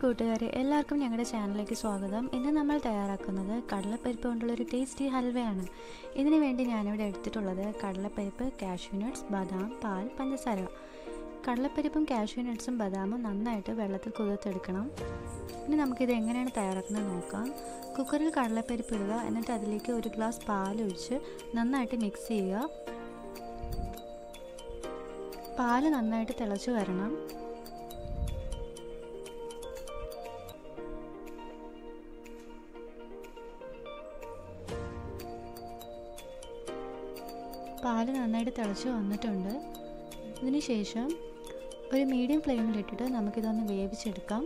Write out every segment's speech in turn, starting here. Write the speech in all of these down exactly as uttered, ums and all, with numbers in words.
കൂട്ടുകാരെ എല്ലാവർക്കും ഞങ്ങളുടെ ചാനലിലേക്ക് സ്വാഗതം. ഇന്ന് നമ്മൾ തയ്യാറാക്കുന്നത് കടലപ്പരിപ്പ് കൊണ്ടുള്ളൊരു ടേസ്റ്റി ഹൽവയാണ്. ഇതിനു വേണ്ടി ഞാനിവിടെ എടുത്തിട്ടുള്ളത് കടലപ്പരിപ്പ്, കാഷ്യൂ നട്ട്സ്, ബദാം, പാൽ, പഞ്ചസാര. കടലപ്പരിപ്പും കാഷ്യൂ നട്ട്സും ബദാമും നന്നായിട്ട് വെള്ളത്തിൽ കുതിർത്തെടുക്കണം. ഇനി നമുക്കിത് എങ്ങനെയാണ് തയ്യാറാക്കുന്നത് നോക്കാം. കുക്കറിൽ കടലപ്പരിപ്പ് ഇടുക, എന്നിട്ട് അതിലേക്ക് ഒരു ഗ്ലാസ് പാലൊഴിച്ച് നന്നായിട്ട് മിക്സ് ചെയ്യുക. പാല് നന്നായിട്ട് തിളച്ച് വരണം. പാല് നന്നായിട്ട് തിളച്ച് വന്നിട്ടുണ്ട്. ഇതിന് ശേഷം ഒരു മീഡിയം ഫ്ലെയിമിലിട്ടിട്ട് നമുക്കിതൊന്ന് വേവിച്ചെടുക്കാം.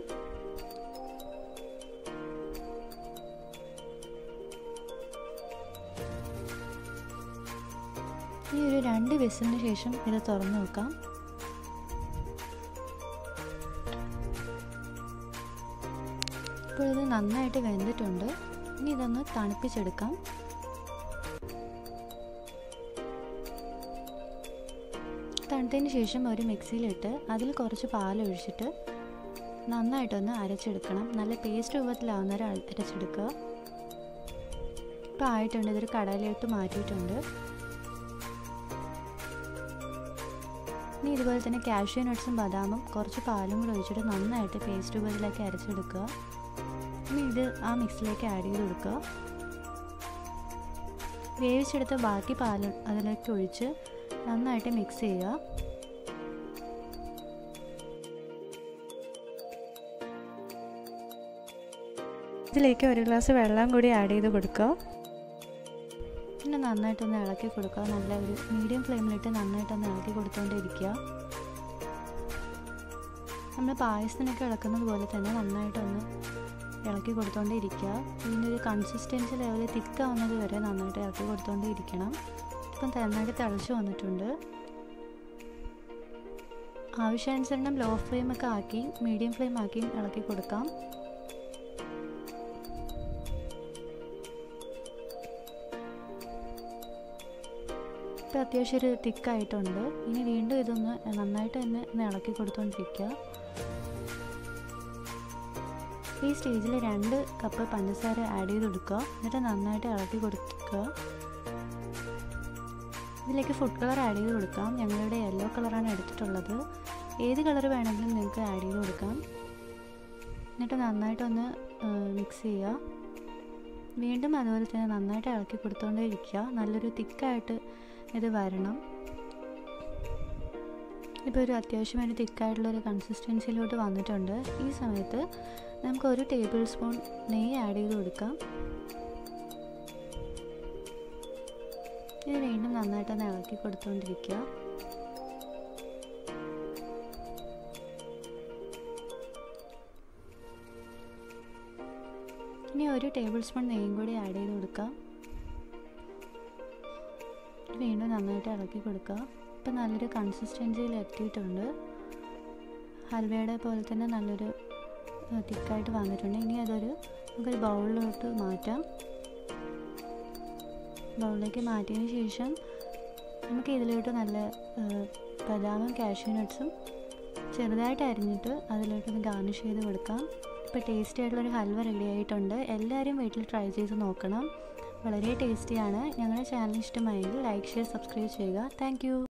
ഈ ഒരു രണ്ട് വിസിലിന് ശേഷം ഇത് തുറന്നു വെക്കാം. ഇപ്പോൾ ഇത് നന്നായിട്ട് വെന്തിട്ടുണ്ട്. ഇനി ഇതൊന്ന് തണുപ്പിച്ചെടുക്കാം. തണുത്തതിന് ശേഷം ഒരു മിക്സിയിലിട്ട് അതിൽ കുറച്ച് പാലൊഴിച്ചിട്ട് നന്നായിട്ടൊന്ന് അരച്ചെടുക്കണം. നല്ല പേസ്റ്റ് രൂപത്തിലാവുന്നവരെ അരച്ചെടുക്കുക. ഇപ്പോൾ ആയിട്ടുണ്ട്. ഇതൊരു കടയിലോട്ട് മാറ്റിയിട്ടുണ്ട്. ഇനി ഇതുപോലെ തന്നെ കാഷ്യൂ നട്ട്സും ബദാമും കുറച്ച് പാലും കൂടെ ഒഴിച്ചിട്ട് നന്നായിട്ട് പേസ്റ്റ് രൂപത്തിലേക്ക് അരച്ചെടുക്കുക. ഇനി ഇത് ആ മിക്സിലേക്ക് ആഡ് ചെയ്ത് കൊടുക്കുക. വേവിച്ചെടുത്ത ബാക്കി പാൽ അതിലേക്ക് ഒഴിച്ച് നന്നായിട്ട് മിക്സ് ചെയ്യുക. ഇതിലേക്ക് ഒരു ഗ്ലാസ് വെള്ളം കൂടി ആഡ് ചെയ്ത് കൊടുക്കുക. പിന്നെ നന്നായിട്ടൊന്ന് ഇളക്കി കൊടുക്കുക. നല്ല ഒരു മീഡിയം ഫ്ലെയിമിലിട്ട് നന്നായിട്ടൊന്ന് ഇളക്കി കൊടുത്തുകൊണ്ടിരിക്കുക. നമ്മൾ പായസത്തിനൊക്കെ ഇളക്കുന്നത് പോലെ തന്നെ നന്നായിട്ടൊന്ന് ഇളക്കി കൊടുത്തുകൊണ്ടിരിക്കുക. ഇതിൻ്റെ ഒരു കൺസിസ്റ്റൻസി ലെവൽ തിക്കാവുന്നത് വരെ നന്നായിട്ട് ഇളക്കി കൊടുത്തുകൊണ്ടിരിക്കണം. ഇപ്പം നന്നായിട്ട് തിളച്ച് വന്നിട്ടുണ്ട്. ആവശ്യാനുസരണം ലോ ഫ്ലെയിമൊക്കെ ആക്കി മീഡിയം ഫ്ലെയിം ആക്കി ഇളക്കി കൊടുക്കാം. ഇപ്പം അത്യാവശ്യം ഒരു തിക്കായിട്ടുണ്ട്. ഇനി വീണ്ടും ഇതൊന്ന് നന്നായിട്ട് തന്നെ ഒന്ന് ഇളക്കി കൊടുത്തുകൊണ്ടിരിക്കുക. ഈ സ്റ്റേജിൽ രണ്ട് കപ്പ് പഞ്ചസാര ആഡ് ചെയ്ത് കൊടുക്കുക. എന്നിട്ട് നന്നായിട്ട് ഇളക്കി കൊടുക്കുക. ഇതിലേക്ക് ഫുഡ് കളർ ആഡ് ചെയ്ത് കൊടുക്കാം. ഞങ്ങളുടെ യെല്ലോ കളറാണ് എടുത്തിട്ടുള്ളത്. ഏത് കളർ വേണമെങ്കിലും നിങ്ങൾക്ക് ആഡ് ചെയ്ത് കൊടുക്കാം. എന്നിട്ട് നന്നായിട്ടൊന്ന് മിക്സ് ചെയ്യുക. വീണ്ടും അതുപോലെ തന്നെ നന്നായിട്ട് ഇളക്കി കൊടുത്തുകൊണ്ടേ ഇരിക്കുക. നല്ലൊരു തിക്കായിട്ട് ഇത് വരണം. ഇപ്പോൾ ഒരു അത്യാവശ്യം ഒരു തിക്കായിട്ടുള്ളൊരു കൺസിസ്റ്റൻസിയിലോട്ട് വന്നിട്ടുണ്ട്. ഈ സമയത്ത് നമുക്ക് ഒരു ടേബിൾ സ്പൂൺ നെയ്യ് ആഡ് ചെയ്ത് കൊടുക്കാം. ഇത് വീണ്ടും നന്നായിട്ടൊന്ന് ഇളക്കി കൊടുത്തുകൊണ്ടിരിക്കുക. ഇനി ഒരു ടേബിൾ സ്പൂൺ നെയ്യും കൂടി ആഡ് ചെയ്ത് കൊടുക്കാം. വീണ്ടും നന്നായിട്ട് ഇളക്കി കൊടുക്കുക. ഇപ്പം നല്ലൊരു കൺസിസ്റ്റൻസിയിൽ എത്തിയിട്ടുണ്ട്. ഹൽവയുടെ പോലെ തന്നെ നല്ലൊരു തിക്കായിട്ട് വന്നിട്ടുണ്ട്. ഇനി അതൊരു നമുക്കൊരു ബൗളിലോട്ട് മാറ്റാം. ബൗളിലേക്ക് മാറ്റിയതിന് ശേഷം നമുക്ക് ഇതിലോട്ട് നല്ല ബദാമും കാഷ്യൂ നട്ട്സും ചെറുതായിട്ട് അരിഞ്ഞിട്ട് അതിലോട്ടൊന്ന് ഗാർണിഷ് ചെയ്ത് കൊടുക്കാം. ഇപ്പോൾ ടേസ്റ്റി ആയിട്ടുള്ളൊരു ഹൽവ റെഡി ആയിട്ടുണ്ട്. എല്ലാവരും വീട്ടിൽ ട്രൈ ചെയ്ത് നോക്കണം. വളരെ ടേസ്റ്റിയാണ്. ഞങ്ങളുടെ ചാനൽ ഇഷ്ടമായെങ്കിൽ ലൈക്ക്, ഷെയർ, സബ്സ്ക്രൈബ് ചെയ്യുക. Thank U.